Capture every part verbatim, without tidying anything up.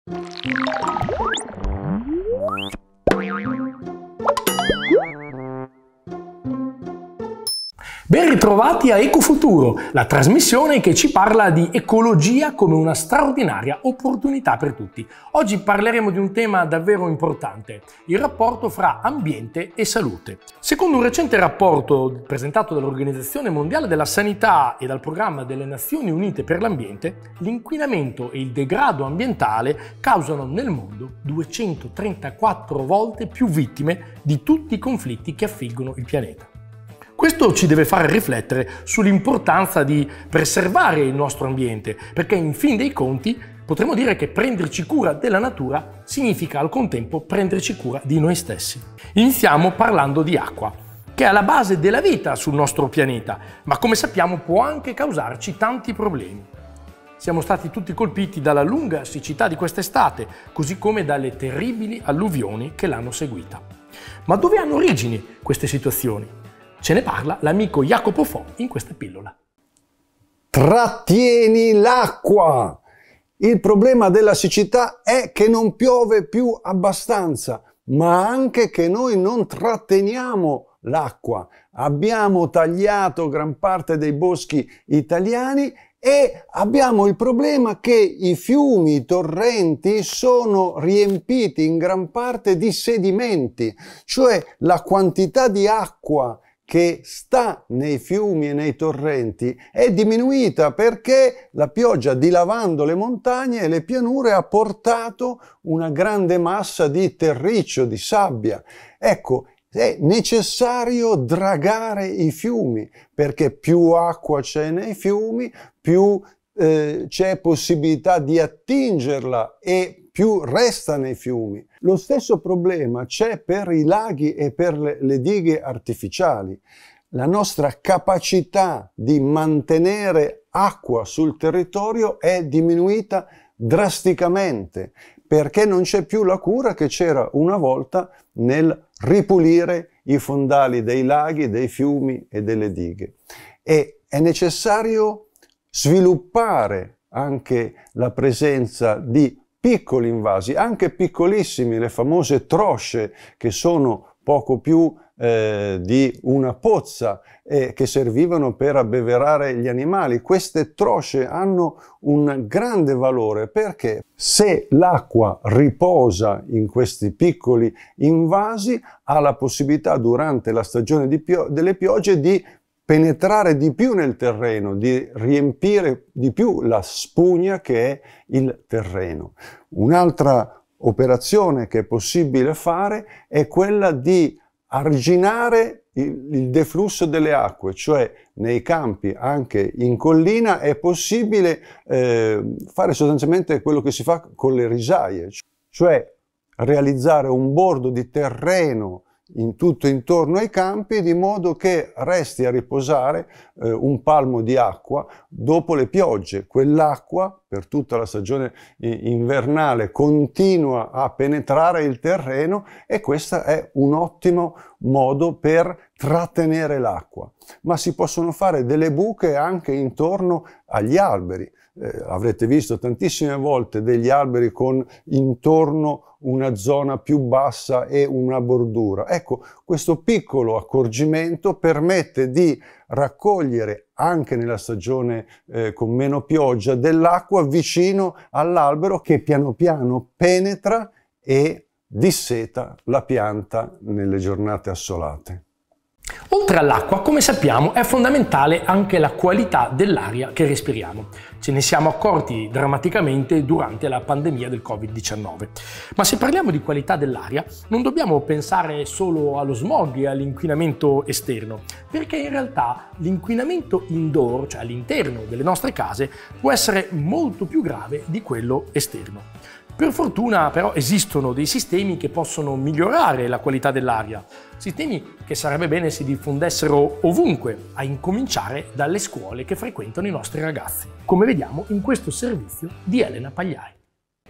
Ben ritrovati a Ecofuturo, la trasmissione che ci parla di ecologia come una straordinaria opportunità per tutti. Oggi parleremo di un tema davvero importante, il rapporto fra ambiente e salute. Secondo un recente rapporto presentato dall'Organizzazione Mondiale della Sanità e dal Programma delle Nazioni Unite per l'Ambiente, l'inquinamento e il degrado ambientale causano nel mondo duecentotrentaquattro volte più vittime di tutti i conflitti che affliggono il pianeta. Questo ci deve fare riflettere sull'importanza di preservare il nostro ambiente, perché in fin dei conti potremmo dire che prenderci cura della natura significa al contempo prenderci cura di noi stessi. Iniziamo parlando di acqua, che è alla base della vita sul nostro pianeta, ma come sappiamo può anche causarci tanti problemi. Siamo stati tutti colpiti dalla lunga siccità di quest'estate, così come dalle terribili alluvioni che l'hanno seguita. Ma dove hanno origine queste situazioni? Ce ne parla l'amico Jacopo Fo in questa pillola. Trattieni l'acqua! Il problema della siccità è che non piove più abbastanza, ma anche che noi non tratteniamo l'acqua. Abbiamo tagliato gran parte dei boschi italiani e abbiamo il problema che i fiumi, i torrenti sono riempiti in gran parte di sedimenti, cioè la quantità di acqua che sta nei fiumi e nei torrenti è diminuita perché la pioggia, dilavando le montagne e le pianure, ha portato una grande massa di terriccio, di sabbia. Ecco, è necessario dragare i fiumi, perché più acqua c'è nei fiumi, più eh, c'è possibilità di attingerla e più resta nei fiumi. Lo stesso problema c'è per i laghi e per le, le dighe artificiali. La nostra capacità di mantenere acqua sul territorio è diminuita drasticamente, perché non c'è più la cura che c'era una volta nel ripulire i fondali dei laghi, dei fiumi e delle dighe. E è necessario sviluppare anche la presenza di piccoli invasi, anche piccolissimi, le famose trosce, che sono poco più eh, di una pozza e che servivano per abbeverare gli animali. Queste trosce hanno un grande valore perché se l'acqua riposa in questi piccoli invasi ha la possibilità durante la stagione di pio- delle piogge di penetrare di più nel terreno, di riempire di più la spugna che è il terreno. Un'altra operazione che è possibile fare è quella di arginare il, il deflusso delle acque, cioè nei campi, anche in collina, è possibile eh, fare sostanzialmente quello che si fa con le risaie, cioè realizzare un bordo di terreno in tutto intorno ai campi, di modo che resti a riposare eh, un palmo di acqua dopo le piogge. Quell'acqua per tutta la stagione invernale continua a penetrare il terreno e questo è un ottimo modo per trattenere l'acqua. Ma si possono fare delle buche anche intorno agli alberi. Eh, avrete visto tantissime volte degli alberi con intorno una zona più bassa e una bordura. Ecco, questo piccolo accorgimento permette di raccogliere anche nella stagione eh, con meno pioggia dell'acqua vicino all'albero, che piano piano penetra e disseta la pianta nelle giornate assolate. Oltre all'acqua, come sappiamo, è fondamentale anche la qualità dell'aria che respiriamo. Ce ne siamo accorti drammaticamente durante la pandemia del Covid diciannove. Ma se parliamo di qualità dell'aria, non dobbiamo pensare solo allo smog e all'inquinamento esterno, perché in realtà l'inquinamento indoor, cioè all'interno delle nostre case, può essere molto più grave di quello esterno. Per fortuna però esistono dei sistemi che possono migliorare la qualità dell'aria, sistemi che sarebbe bene si diffondessero ovunque, a incominciare dalle scuole che frequentano i nostri ragazzi, come vediamo in questo servizio di Elena Pagliai.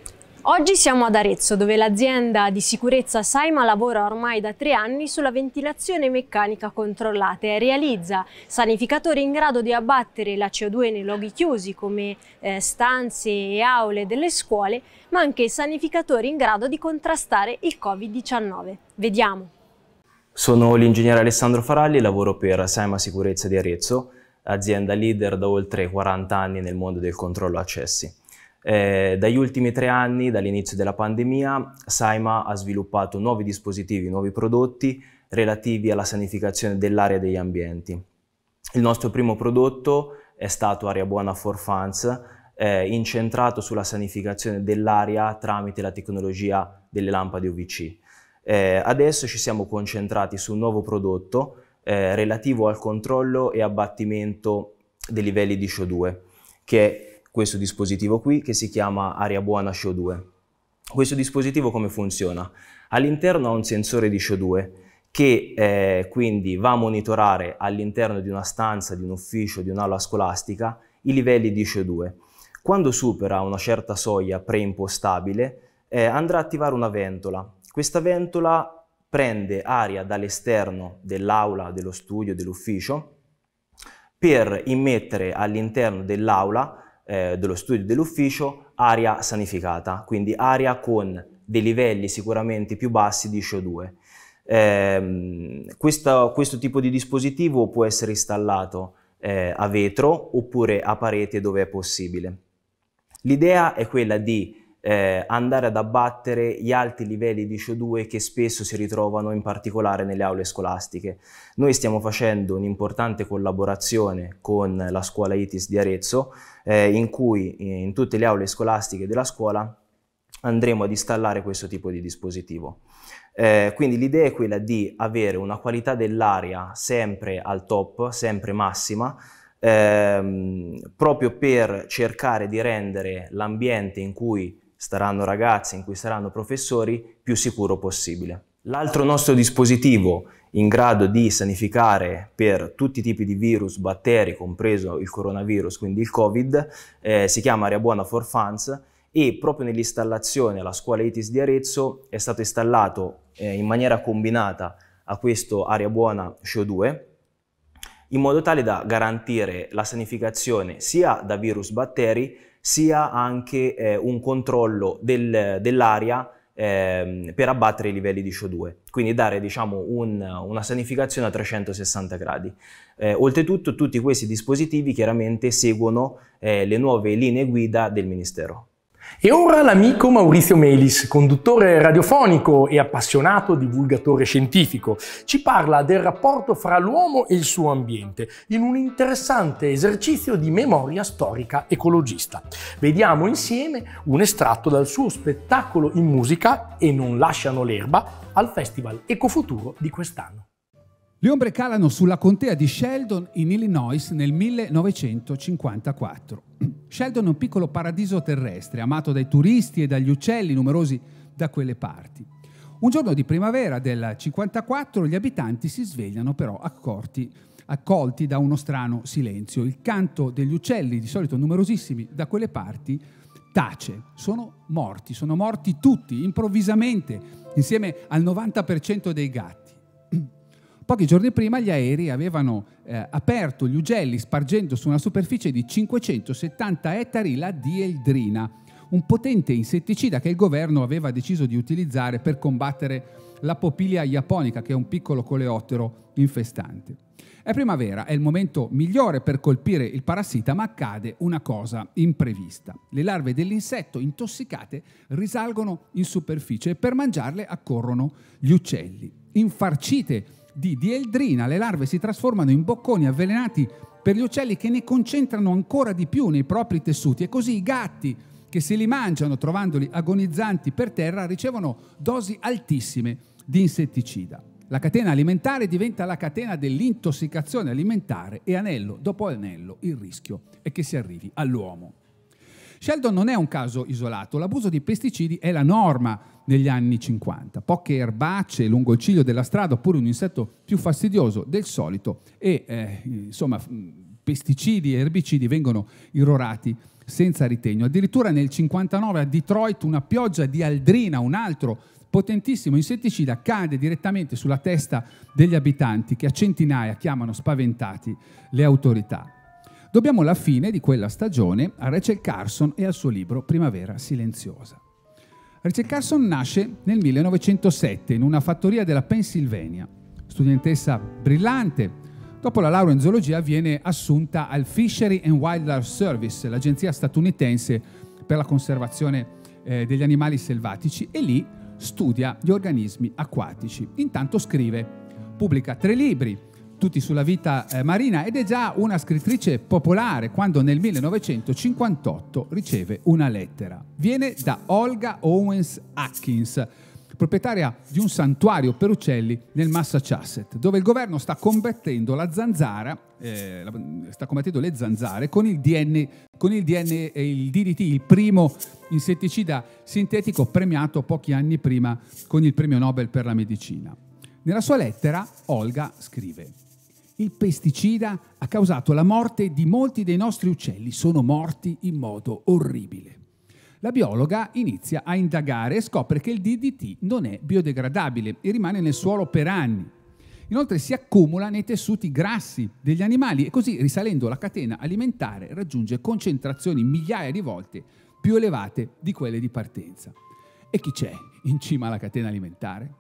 Oggi siamo ad Arezzo, dove l'azienda di sicurezza Saima lavora ormai da tre anni sulla ventilazione meccanica controllata e realizza sanificatori in grado di abbattere la C O due nei luoghi chiusi come eh, stanze e aule delle scuole, ma anche sanificatori in grado di contrastare il Covid diciannove. Vediamo. Sono l'ingegnere Alessandro Faralli, lavoro per Saima Sicurezza di Arezzo, azienda leader da oltre quaranta anni nel mondo del controllo accessi. Eh, dagli ultimi tre anni, dall'inizio della pandemia, Saima ha sviluppato nuovi dispositivi, nuovi prodotti relativi alla sanificazione dell'area e degli ambienti. Il nostro primo prodotto è stato Aria Buona for Fans, eh, incentrato sulla sanificazione dell'aria tramite la tecnologia delle lampade U V C. Eh, adesso ci siamo concentrati su un nuovo prodotto eh, relativo al controllo e abbattimento dei livelli di C O due, che è questo dispositivo qui, che si chiama Aria Buona C O due. Questo dispositivo come funziona? All'interno ha un sensore di C O due che eh, quindi va a monitorare all'interno di una stanza, di un ufficio, di un'aula scolastica i livelli di C O due. Quando supera una certa soglia preimpostabile eh, andrà a attivare una ventola. Questa ventola prende aria dall'esterno dell'aula, dello studio, dell'ufficio per immettere all'interno dell'aula Eh, dello studio dell'ufficio aria sanificata, quindi aria con dei livelli sicuramente più bassi di C O due. Eh, questo, questo tipo di dispositivo può essere installato eh, a vetro oppure a parete dove è possibile. L'idea è quella di eh, andare ad abbattere gli alti livelli di C O due che spesso si ritrovano in particolare nelle aule scolastiche. Noi stiamo facendo un'importante collaborazione con la scuola I T I S di Arezzo, eh, in cui in tutte le aule scolastiche della scuola andremo ad installare questo tipo di dispositivo. Eh, quindi l'idea è quella di avere una qualità dell'aria sempre al top, sempre massima, ehm, proprio per cercare di rendere l'ambiente in cui staranno ragazzi, in cui saranno professori, più sicuro possibile. L'altro nostro dispositivo in grado di sanificare per tutti i tipi di virus, batteri, compreso il coronavirus, quindi il Covid, eh, si chiama Aria Buona for Fans, e proprio nell'installazione alla scuola I T I S di Arezzo è stato installato eh, in maniera combinata a questo Aria Buona C O due, in modo tale da garantire la sanificazione sia da virus, batteri, sia anche eh, un controllo del, dell'aria eh, per abbattere i livelli di C O due, quindi dare diciamo, un, una sanificazione a trecentosessanta gradi. Eh, oltretutto tutti questi dispositivi chiaramente seguono eh, le nuove linee guida del Ministero. E ora l'amico Maurizio Melis, conduttore radiofonico e appassionato divulgatore scientifico, ci parla del rapporto fra l'uomo e il suo ambiente in un interessante esercizio di memoria storica ecologista. Vediamo insieme un estratto dal suo spettacolo in musica E non lasciano l'erba al Festival Ecofuturo di quest'anno. Le ombre calano sulla contea di Sheldon in Illinois nel millenovecentocinquantaquattro. Sheldon è un piccolo paradiso terrestre, amato dai turisti e dagli uccelli numerosi da quelle parti. Un giorno di primavera del cinquantaquattro gli abitanti si svegliano però accorti, accolti da uno strano silenzio. Il canto degli uccelli, di solito numerosissimi da quelle parti, tace. Sono morti, sono morti tutti, improvvisamente, insieme al novanta per cento dei gatti. Pochi giorni prima gli aerei avevano eh, aperto gli ugelli spargendo su una superficie di cinquecentosettanta ettari la dieldrina, un potente insetticida che il governo aveva deciso di utilizzare per combattere la Popilia japonica, che è un piccolo coleottero infestante. È primavera, è il momento migliore per colpire il parassita, ma accade una cosa imprevista. Le larve dell'insetto intossicate risalgono in superficie e per mangiarle accorrono gli uccelli. Infarcite di dieldrina, le larve si trasformano in bocconi avvelenati per gli uccelli che ne concentrano ancora di più nei propri tessuti, e così i gatti che se li mangiano trovandoli agonizzanti per terra ricevono dosi altissime di insetticida. La catena alimentare diventa la catena dell'intossicazione alimentare e anello dopo anello il rischio è che si arrivi all'uomo. Sheldon non è un caso isolato, l'abuso di pesticidi è la norma negli anni cinquanta. Poche erbacce lungo il ciglio della strada oppure un insetto più fastidioso del solito e eh, insomma pesticidi e erbicidi vengono irrorati senza ritegno. Addirittura nel cinquantanove a Detroit una pioggia di aldrina, un altro potentissimo insetticida, cade direttamente sulla testa degli abitanti che a centinaia chiamano spaventati le autorità. Dobbiamo la fine di quella stagione a Rachel Carson e al suo libro Primavera silenziosa. Rachel Carson nasce nel millenovecentosette in una fattoria della Pennsylvania. Studentessa brillante, dopo la laurea in zoologia viene assunta al Fishery and Wildlife Service, l'agenzia statunitense per la conservazione eh, degli animali selvatici, e lì studia gli organismi acquatici. Intanto scrive, pubblica tre libri, tutti sulla vita eh, marina, ed è già una scrittrice popolare quando nel millenovecentocinquantotto riceve una lettera. Viene da Olga Owens Atkins, proprietaria di un santuario per uccelli nel Massachusetts, dove il governo sta combattendo la zanzara, eh, sta combattendo le zanzare con il D N, con il D N e il D D T, il primo insetticida sintetico premiato pochi anni prima con il premio Nobel per la medicina. Nella sua lettera Olga scrive: il pesticida ha causato la morte di molti dei nostri uccelli, sono morti in modo orribile. La biologa inizia a indagare e scopre che il D D T non è biodegradabile e rimane nel suolo per anni. Inoltre si accumula nei tessuti grassi degli animali e così, risalendo la catena alimentare, raggiunge concentrazioni migliaia di volte più elevate di quelle di partenza. E chi c'è in cima alla catena alimentare?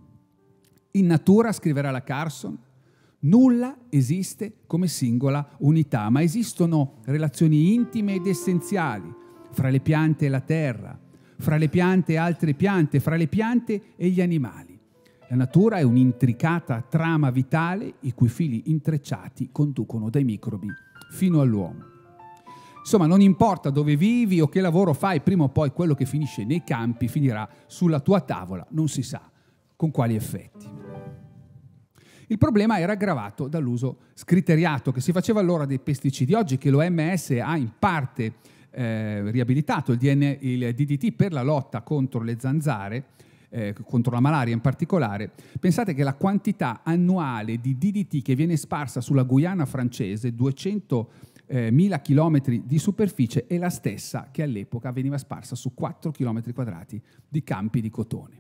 In natura, scriverà la Carson, nulla esiste come singola unità, ma esistono relazioni intime ed essenziali fra le piante e la terra, fra le piante e altre piante, fra le piante e gli animali. La natura è un'intricata trama vitale i cui fili intrecciati conducono dai microbi fino all'uomo. Insomma, non importa dove vivi o che lavoro fai, prima o poi quello che finisce nei campi finirà sulla tua tavola, non si sa con quali effetti. Il problema era aggravato dall'uso scriteriato che si faceva allora dei pesticidi. Oggi che l'O M S ha in parte eh, riabilitato il, D N, il D D T per la lotta contro le zanzare, eh, contro la malaria in particolare, pensate che la quantità annuale di D D T che viene sparsa sulla Guyana francese, duecentomila chilometri di superficie, è la stessa che all'epoca veniva sparsa su quattro chilometri quadrati di campi di cotone.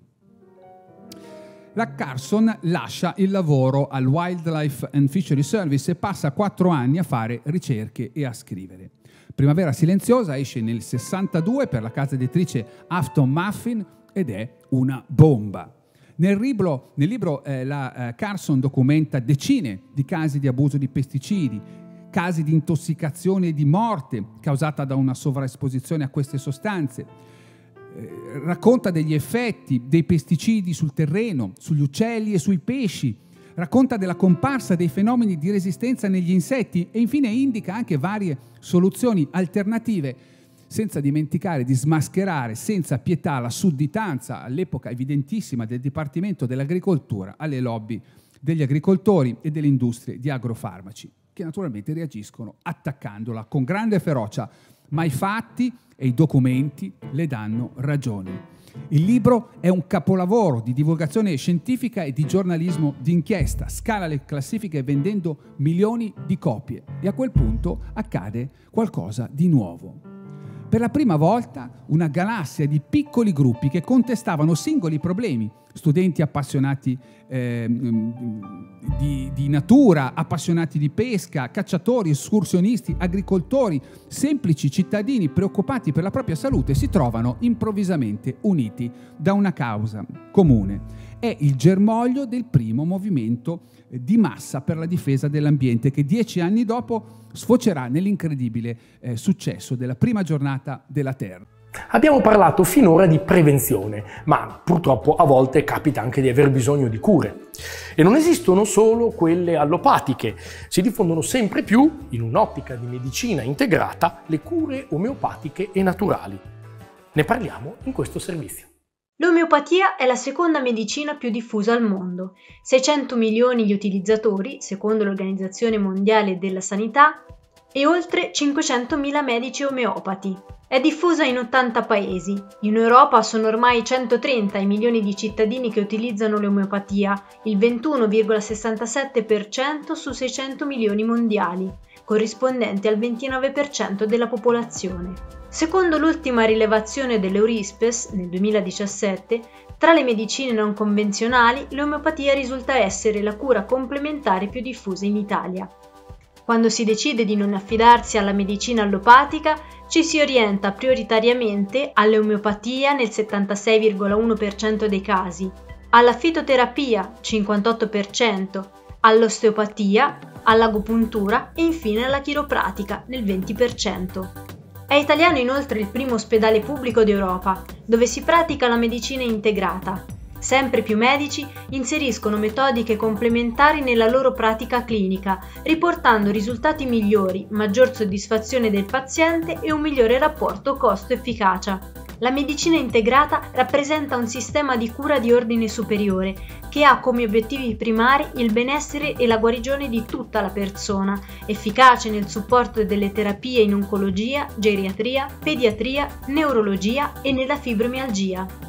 La Carson lascia il lavoro al Wildlife and Fishery Service e passa quattro anni a fare ricerche e a scrivere. Primavera silenziosa esce nel sessantadue per la casa editrice Afton Muffin ed è una bomba. Nel libro, nel libro eh, la eh, Carson documenta decine di casi di abuso di pesticidi, casi di intossicazione e di morte causata da una sovraesposizione a queste sostanze. Eh, racconta degli effetti dei pesticidi sul terreno, sugli uccelli e sui pesci, racconta della comparsa dei fenomeni di resistenza negli insetti e infine indica anche varie soluzioni alternative, senza dimenticare di smascherare senza pietà la sudditanza all'epoca evidentissima del Dipartimento dell'Agricoltura alle lobby degli agricoltori e delle industrie di agrofarmaci, che naturalmente reagiscono attaccandola con grande ferocia, ma i fatti e i documenti le danno ragione. Il libro è un capolavoro di divulgazione scientifica e di giornalismo d'inchiesta, scala le classifiche vendendo milioni di copie e a quel punto accade qualcosa di nuovo. Per la prima volta una galassia di piccoli gruppi che contestavano singoli problemi, studenti appassionati eh, di, di natura, appassionati di pesca, cacciatori, escursionisti, agricoltori, semplici cittadini preoccupati per la propria salute, si trovano improvvisamente uniti da una causa comune. È il germoglio del primo movimento di massa per la difesa dell'ambiente che dieci anni dopo sfocerà nell'incredibile eh, successo della prima giornata della Terra. Abbiamo parlato finora di prevenzione, ma purtroppo a volte capita anche di aver bisogno di cure. E non esistono solo quelle allopatiche, si diffondono sempre più, in un'ottica di medicina integrata, le cure omeopatiche e naturali. Ne parliamo in questo servizio. L'omeopatia è la seconda medicina più diffusa al mondo. seicento milioni gli utilizzatori, secondo l'Organizzazione Mondiale della Sanità, e oltre cinquecentomila medici omeopati. È diffusa in ottanta paesi. In Europa sono ormai centotrenta i milioni di cittadini che utilizzano l'omeopatia, il ventuno virgola sessantasette per cento su seicento milioni mondiali. corrispondenti al ventinove per cento della popolazione. Secondo l'ultima rilevazione dell'Eurispes nel duemiladiciassette, tra le medicine non convenzionali l'omeopatia risulta essere la cura complementare più diffusa in Italia. Quando si decide di non affidarsi alla medicina allopatica, ci si orienta prioritariamente all'omeopatia nel settantasei virgola uno per cento dei casi, alla fitoterapia cinquantotto per cento, all'osteopatia, all'agopuntura e infine alla chiropratica nel venti per cento. È italiano inoltre il primo ospedale pubblico d'Europa, dove si pratica la medicina integrata. Sempre più medici inseriscono metodiche complementari nella loro pratica clinica, riportando risultati migliori, maggior soddisfazione del paziente e un migliore rapporto costo-efficacia. La medicina integrata rappresenta un sistema di cura di ordine superiore che ha come obiettivi primari il benessere e la guarigione di tutta la persona, efficace nel supporto delle terapie in oncologia, geriatria, pediatria, neurologia e nella fibromialgia.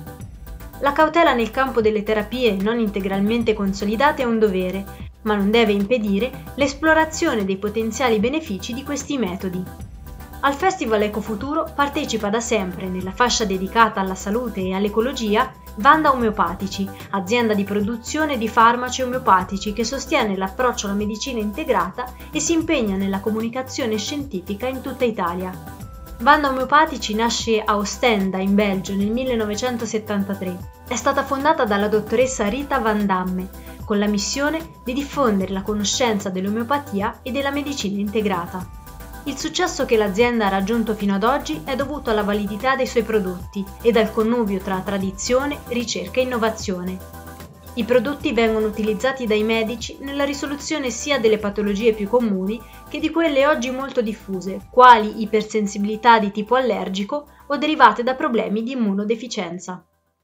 La cautela nel campo delle terapie non integralmente consolidate è un dovere, ma non deve impedire l'esplorazione dei potenziali benefici di questi metodi. Al Festival Ecofuturo partecipa da sempre, nella fascia dedicata alla salute e all'ecologia, Vanda Omeopatici, azienda di produzione di farmaci omeopatici che sostiene l'approccio alla medicina integrata e si impegna nella comunicazione scientifica in tutta Italia. Vanda Omeopatici nasce a Ostenda, in Belgio, nel millenovecentosettantatré. È stata fondata dalla dottoressa Rita Van Damme, con la missione di diffondere la conoscenza dell'omeopatia e della medicina integrata. Il successo che l'azienda ha raggiunto fino ad oggi è dovuto alla validità dei suoi prodotti e dal connubio tra tradizione, ricerca e innovazione. I prodotti vengono utilizzati dai medici nella risoluzione sia delle patologie più comuni che di quelle oggi molto diffuse, quali ipersensibilità di tipo allergico o derivate da problemi di immunodeficienza.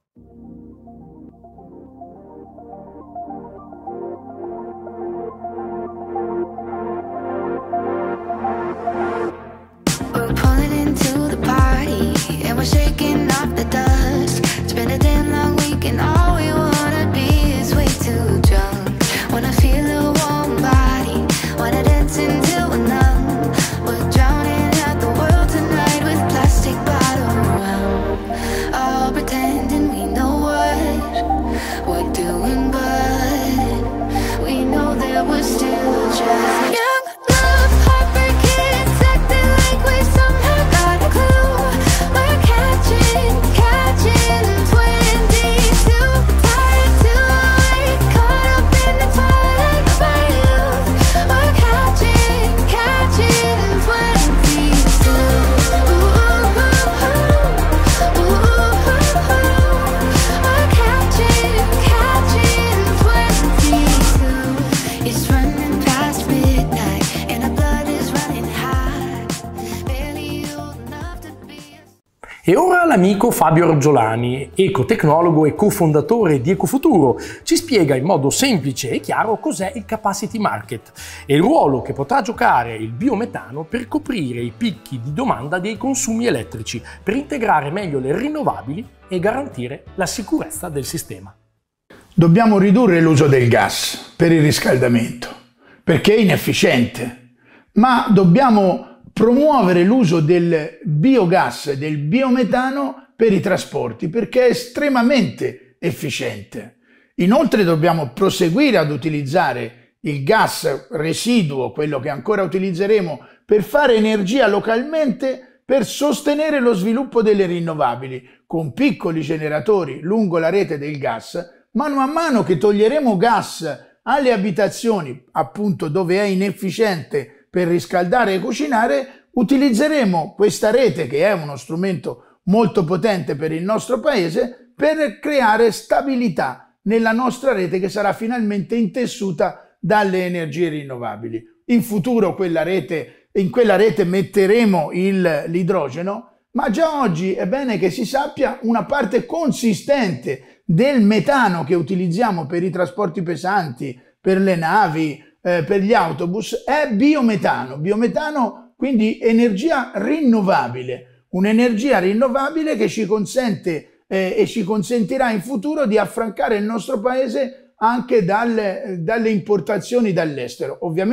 E ora l'amico Fabio Orgiolani, ecotecnologo e cofondatore di Ecofuturo, ci spiega in modo semplice e chiaro cos'è il capacity market e il ruolo che potrà giocare il biometano per coprire i picchi di domanda dei consumi elettrici, per integrare meglio le rinnovabili e garantire la sicurezza del sistema. Dobbiamo ridurre l'uso del gas per il riscaldamento, perché è inefficiente, ma dobbiamo promuovere l'uso del biogas, del biometano per i trasporti, perché è estremamente efficiente. Inoltre dobbiamo proseguire ad utilizzare il gas residuo, quello che ancora utilizzeremo, per fare energia localmente, per sostenere lo sviluppo delle rinnovabili, con piccoli generatori lungo la rete del gas, ma man mano che toglieremo gas alle abitazioni, appunto dove è inefficiente per riscaldare e cucinare, utilizzeremo questa rete, che è uno strumento molto potente per il nostro paese, per creare stabilità nella nostra rete, che sarà finalmente intessuta dalle energie rinnovabili. In futuro quella rete, in quella rete metteremo l'idrogeno, ma già oggi è bene che si sappia una parte consistente del metano che utilizziamo per i trasporti pesanti, per le navi, Eh, per gli autobus, è biometano. Biometano, quindi energia rinnovabile, un'energia rinnovabile che ci consente eh, e ci consentirà in futuro di affrancare il nostro paese anche dalle, dalle importazioni dall'estero. Ovviamente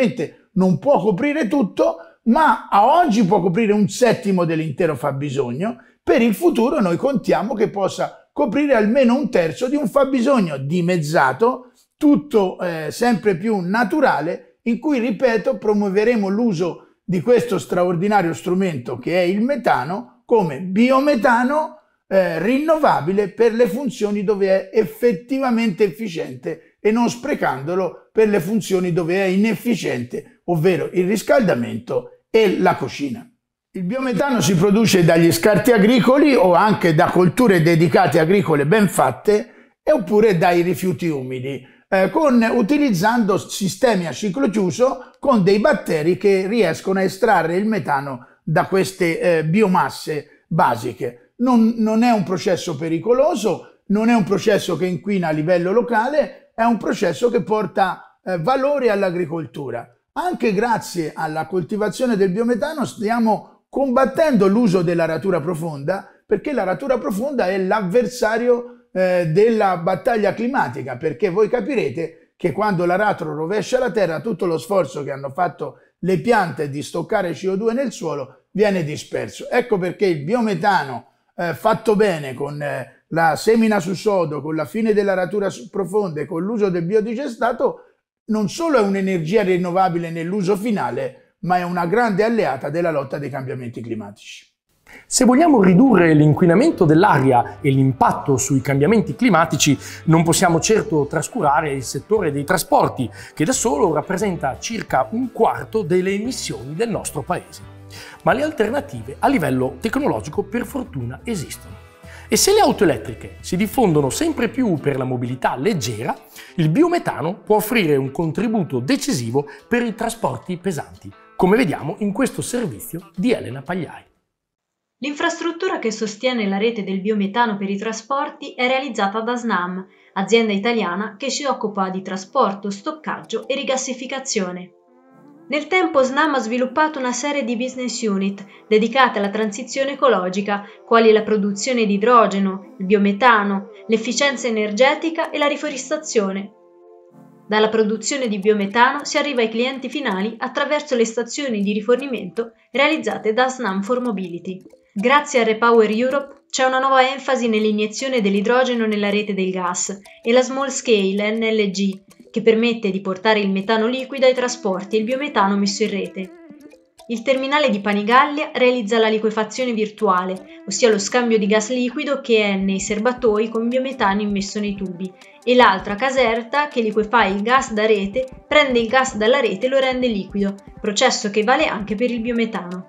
non può coprire tutto, ma a oggi può coprire un settimo dell'intero fabbisogno. Per il futuro noi contiamo che possa coprire almeno un terzo di un fabbisogno dimezzato, tutto eh, sempre più naturale, in cui, ripeto, promuoveremo l'uso di questo straordinario strumento che è il metano come biometano eh, rinnovabile per le funzioni dove è effettivamente efficiente e non sprecandolo per le funzioni dove è inefficiente, ovvero il riscaldamento e la cucina. Il biometano si produce dagli scarti agricoli o anche da colture dedicate agricole ben fatte e oppure dai rifiuti umidi, eh, con, utilizzando sistemi a ciclo chiuso con dei batteri che riescono a estrarre il metano da queste eh, biomasse basiche. Non, non è un processo pericoloso, non è un processo che inquina a livello locale, è un processo che porta eh, valore all'agricoltura. Anche grazie alla coltivazione del biometano stiamo combattendo l'uso dell'aratura profonda, perché l'aratura profonda è l'avversario eh, della battaglia climatica, perché voi capirete che quando l'aratro rovescia la terra tutto lo sforzo che hanno fatto le piante di stoccare C O due nel suolo viene disperso. Ecco perché il biometano eh, fatto bene con eh, la semina su sodo, con la fine dell'aratura profonda e con l'uso del biodigestato non solo è un'energia rinnovabile nell'uso finale, ma è una grande alleata della lotta dei cambiamenti climatici. Se vogliamo ridurre l'inquinamento dell'aria e l'impatto sui cambiamenti climatici, non possiamo certo trascurare il settore dei trasporti, che da solo rappresenta circa un quarto delle emissioni del nostro paese. Ma le alternative a livello tecnologico per fortuna esistono. E se le auto elettriche si diffondono sempre più per la mobilità leggera, il biometano può offrire un contributo decisivo per i trasporti pesanti, come vediamo in questo servizio di Elena Pagliai. L'infrastruttura che sostiene la rete del biometano per i trasporti è realizzata da Snam, azienda italiana che si occupa di trasporto, stoccaggio e rigassificazione. Nel tempo Snam ha sviluppato una serie di business unit dedicate alla transizione ecologica, quali la produzione di idrogeno, il biometano, l'efficienza energetica e la riforestazione. Dalla produzione di biometano si arriva ai clienti finali attraverso le stazioni di rifornimento realizzate da Snam for Mobility. Grazie a Repower Europe c'è una nuova enfasi nell'iniezione dell'idrogeno nella rete del gas e la Small Scale N L G, che permette di portare il metano liquido ai trasporti e il biometano messo in rete. Il terminale di Panigaglia realizza la liquefazione virtuale, ossia lo scambio di gas liquido che è nei serbatoi con biometano immesso nei tubi, e l'altra Caserta, che liquefà il gas da rete, prende il gas dalla rete e lo rende liquido, processo che vale anche per il biometano.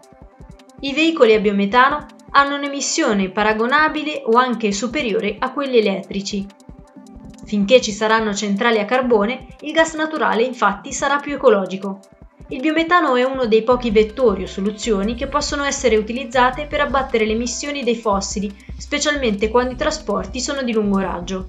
I veicoli a biometano hanno un'emissione paragonabile o anche superiore a quelli elettrici. Finché ci saranno centrali a carbone, il gas naturale infatti sarà più ecologico. Il biometano è uno dei pochi vettori o soluzioni che possono essere utilizzate per abbattere le emissioni dei fossili, specialmente quando i trasporti sono di lungo raggio.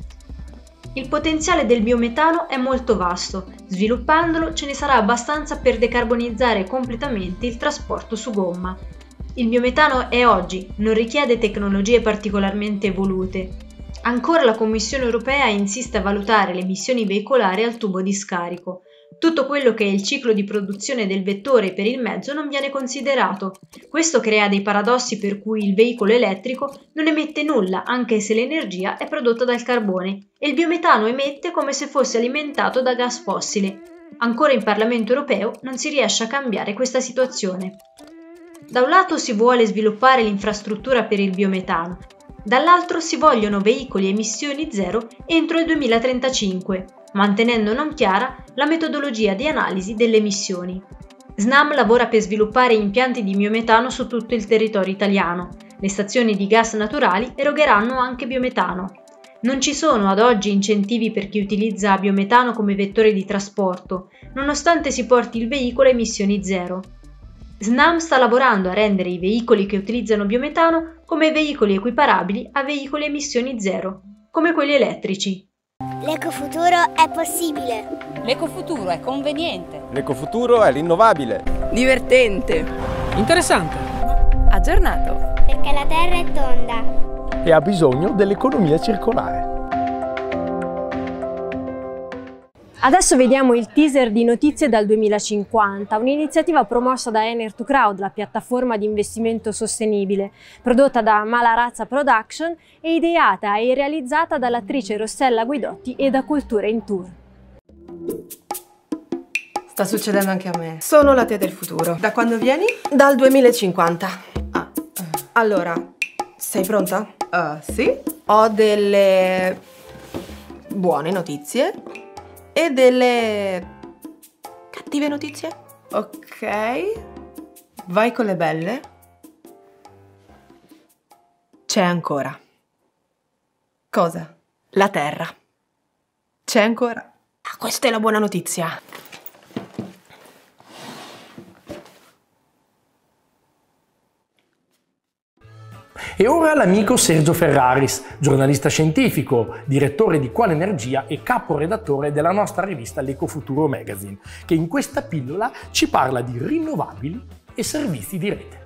Il potenziale del biometano è molto vasto, sviluppandolo ce ne sarà abbastanza per decarbonizzare completamente il trasporto su gomma. Il biometano è oggi, non richiede tecnologie particolarmente evolute. Ancora la Commissione europea insiste a valutare le emissioni veicolari al tubo di scarico. Tutto quello che è il ciclo di produzione del vettore per il mezzo non viene considerato. Questo crea dei paradossi per cui il veicolo elettrico non emette nulla anche se l'energia è prodotta dal carbone e il biometano emette come se fosse alimentato da gas fossile. Ancora in Parlamento europeo non si riesce a cambiare questa situazione. Da un lato si vuole sviluppare l'infrastruttura per il biometano, dall'altro si vogliono veicoli a emissioni zero entro il duemilatrentacinque, mantenendo non chiara la metodologia di analisi delle emissioni. Snam lavora per sviluppare impianti di biometano su tutto il territorio italiano. Le stazioni di gas naturali erogheranno anche biometano. Non ci sono ad oggi incentivi per chi utilizza biometano come vettore di trasporto, nonostante si porti il veicolo a emissioni zero. Snam sta lavorando a rendere i veicoli che utilizzano biometano come veicoli equiparabili a veicoli a emissioni zero, come quelli elettrici. L'ecofuturo è possibile. L'ecofuturo è conveniente. L'ecofuturo è rinnovabile. Divertente. Interessante. Aggiornato. Perché la Terra è tonda. E ha bisogno dell'economia circolare. Adesso vediamo il teaser di Notizie dal duemilacinquanta, un'iniziativa promossa da Ener to Crowd, la piattaforma di investimento sostenibile, prodotta da Malarazza Production e ideata e realizzata dall'attrice Rossella Guidotti e da Cultura in Tour. Sta succedendo anche a me. Sono la te del futuro. Da quando vieni? Dal duemilacinquanta. Ah, allora, sei pronta? Uh, sì. Ho delle buone notizie e delle cattive notizie. Ok. Vai con le belle. C'è ancora. Cosa? La Terra. C'è ancora. Ah, questa è la buona notizia. E ora l'amico Sergio Ferraris, giornalista scientifico, direttore di Quale Energia e caporedattore della nostra rivista L'Ecofuturo Magazine, che in questa pillola ci parla di rinnovabili e servizi di rete.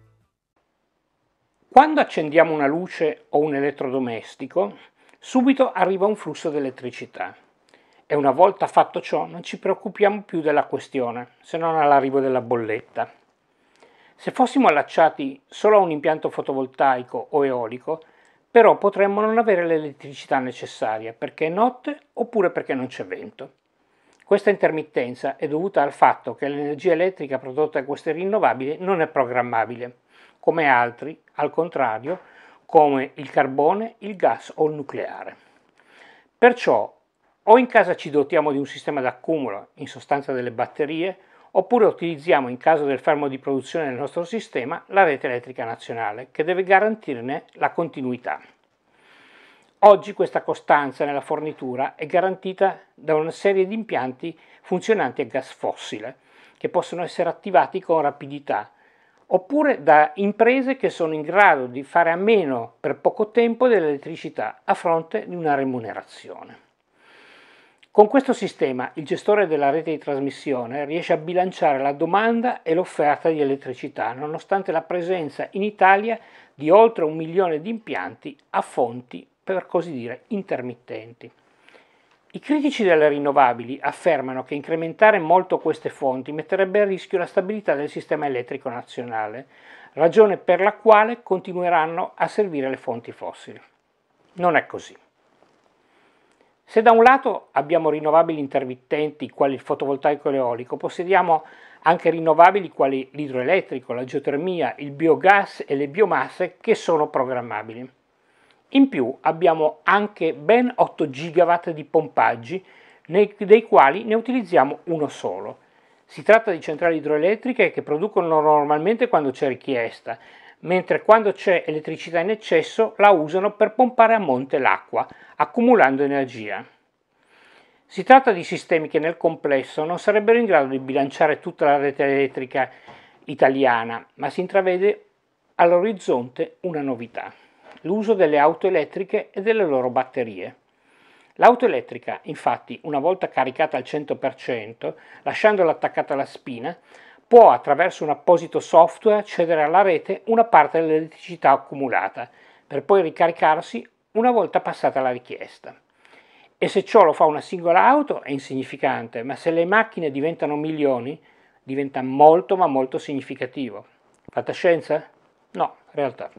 Quando accendiamo una luce o un elettrodomestico, subito arriva un flusso di elettricità. E una volta fatto ciò non ci preoccupiamo più della questione, se non all'arrivo della bolletta. Se fossimo allacciati solo a un impianto fotovoltaico o eolico, però potremmo non avere l'elettricità necessaria perché è notte oppure perché non c'è vento. Questa intermittenza è dovuta al fatto che l'energia elettrica prodotta da queste rinnovabili non è programmabile, come altri, al contrario, come il carbone, il gas o il nucleare. Perciò o in casa ci dotiamo di un sistema d'accumulo, in sostanza delle batterie, oppure utilizziamo, in caso del fermo di produzione del nostro sistema, la rete elettrica nazionale, che deve garantirne la continuità. Oggi questa costanza nella fornitura è garantita da una serie di impianti funzionanti a gas fossile, che possono essere attivati con rapidità, oppure da imprese che sono in grado di fare a meno per poco tempo dell'elettricità a fronte di una remunerazione. Con questo sistema il gestore della rete di trasmissione riesce a bilanciare la domanda e l'offerta di elettricità, nonostante la presenza in Italia di oltre un milione di impianti a fonti, per così dire, intermittenti. I critici delle rinnovabili affermano che incrementare molto queste fonti metterebbe a rischio la stabilità del sistema elettrico nazionale, ragione per la quale continueranno a servire le fonti fossili. Non è così. Se da un lato abbiamo rinnovabili intermittenti quali il fotovoltaico e l'eolico, possediamo anche rinnovabili quali l'idroelettrico, la geotermia, il biogas e le biomasse che sono programmabili. In più abbiamo anche ben otto gigawatt di pompaggi, nei, dei quali ne utilizziamo uno solo. Si tratta di centrali idroelettriche che producono normalmente quando c'è richiesta, mentre quando c'è elettricità in eccesso la usano per pompare a monte l'acqua, accumulando energia. Si tratta di sistemi che nel complesso non sarebbero in grado di bilanciare tutta la rete elettrica italiana, ma si intravede all'orizzonte una novità: l'uso delle auto elettriche e delle loro batterie. L'auto elettrica, infatti, una volta caricata al cento per cento, lasciandola attaccata alla spina, può attraverso un apposito software cedere alla rete una parte dell'elettricità accumulata, per poi ricaricarsi una volta passata la richiesta. E se ciò lo fa una singola auto è insignificante, ma se le macchine diventano milioni, diventa molto ma molto significativo. Fantascienza? No, realtà.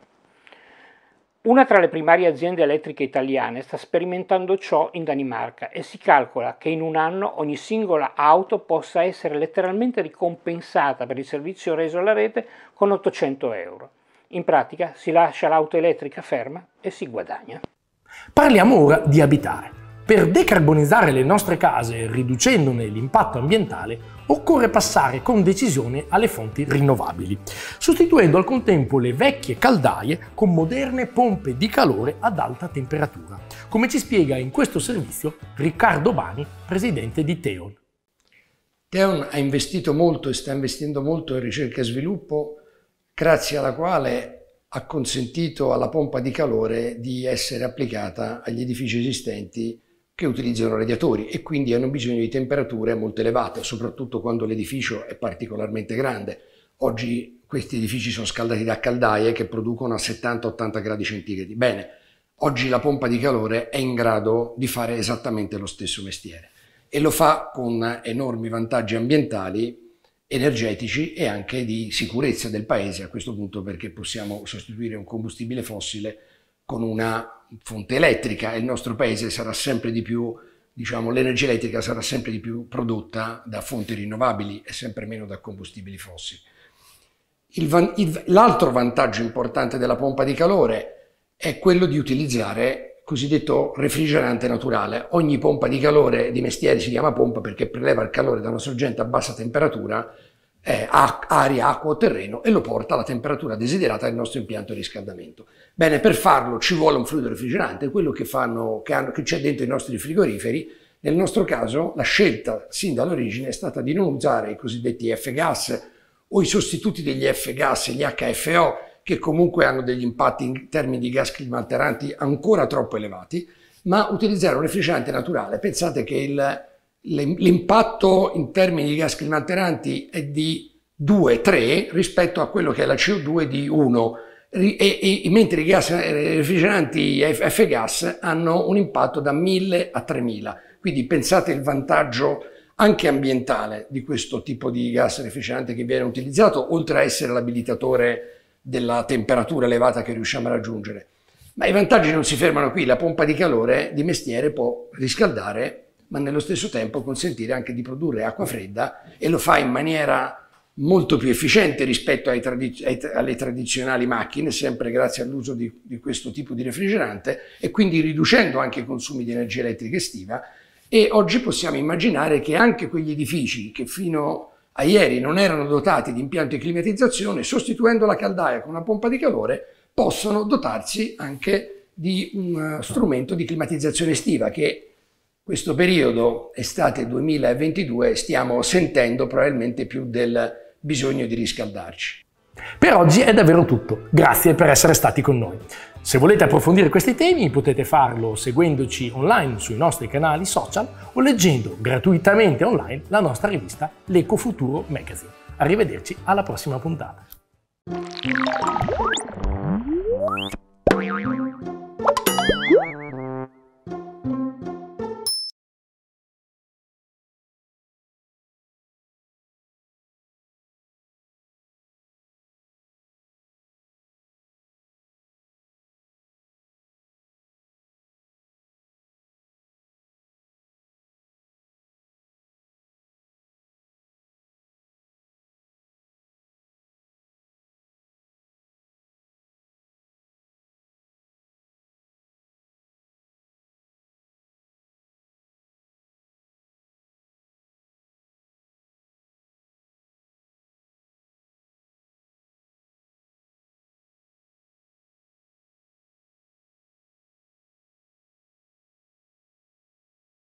Una tra le primarie aziende elettriche italiane sta sperimentando ciò in Danimarca e si calcola che in un anno ogni singola auto possa essere letteralmente ricompensata per il servizio reso alla rete con ottocento euro. In pratica si lascia l'auto elettrica ferma e si guadagna. Parliamo ora di abitare. Per decarbonizzare le nostre case, riducendone l'impatto ambientale, occorre passare con decisione alle fonti rinnovabili, sostituendo al contempo le vecchie caldaie con moderne pompe di calore ad alta temperatura, come ci spiega in questo servizio Riccardo Bani, presidente di Teon. Teon ha investito molto e sta investendo molto in ricerca e sviluppo, grazie alla quale ha consentito alla pompa di calore di essere applicata agli edifici esistenti che utilizzano radiatori e quindi hanno bisogno di temperature molto elevate, soprattutto quando l'edificio è particolarmente grande. Oggi questi edifici sono scaldati da caldaie che producono a settanta ottanta gradi centigradi. Bene, oggi la pompa di calore è in grado di fare esattamente lo stesso mestiere. e lo fa con enormi vantaggi ambientali, energetici e anche di sicurezza del paese a questo punto, perché possiamo sostituire un combustibile fossile con una fonte elettrica e il nostro paese sarà sempre di più, diciamo, l'energia elettrica sarà sempre di più prodotta da fonti rinnovabili e sempre meno da combustibili fossili. L'altro vantaggio importante della pompa di calore è quello di utilizzare cosiddetto refrigerante naturale. Ogni pompa di calore di mestiere si chiama pompa perché preleva il calore da una sorgente a bassa temperatura, eh, aria, acqua o terreno, e lo porta alla temperatura desiderata del nostro impianto di riscaldamento. Bene, per farlo ci vuole un fluido refrigerante, quello che, fanno, che, hanno, che c'è dentro i nostri frigoriferi. Nel nostro caso la scelta sin dall'origine è stata di non usare i cosiddetti F-gas o i sostituti degli F-gas, gli H F O, che comunque hanno degli impatti in termini di gas climalteranti ancora troppo elevati, ma utilizzare un refrigerante naturale. Pensate che l'impatto in termini di gas climalteranti è di due tre rispetto a quello che è la C O due di uno, e, e, mentre i gas i refrigeranti F-gas hanno un impatto da mille a tremila. Quindi pensate il vantaggio anche ambientale di questo tipo di gas refrigerante che viene utilizzato, oltre a essere l'abilitatore della temperatura elevata che riusciamo a raggiungere. Ma i vantaggi non si fermano qui. La pompa di calore di mestiere può riscaldare, ma nello stesso tempo consentire anche di produrre acqua fredda, e lo fa in maniera molto più efficiente rispetto ai tradiz ai, alle tradizionali macchine, sempre grazie all'uso di, di questo tipo di refrigerante, e quindi riducendo anche i consumi di energia elettrica estiva. E oggi possiamo immaginare che anche quegli edifici che fino a ieri non erano dotati di impianti di climatizzazione, sostituendo la caldaia con una pompa di calore, possono dotarsi anche di un strumento di climatizzazione estiva che questo periodo, estate duemilaventidue, stiamo sentendo probabilmente più del bisogno di riscaldarci. Per oggi è davvero tutto, grazie per essere stati con noi. Se volete approfondire questi temi potete farlo seguendoci online sui nostri canali social o leggendo gratuitamente online la nostra rivista L'Ecofuturo Magazine. Arrivederci alla prossima puntata.